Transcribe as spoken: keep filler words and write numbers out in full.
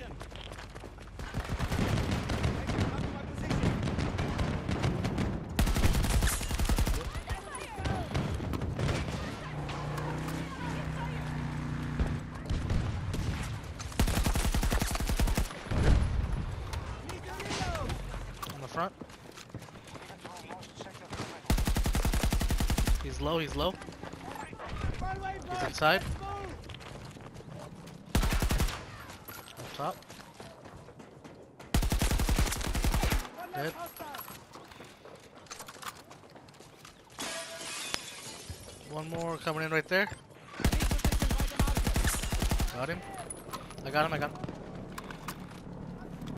On the front. He's low, he's low. He's inside. Up top. Dead. One more coming in right there. Got him. I got him, I got him.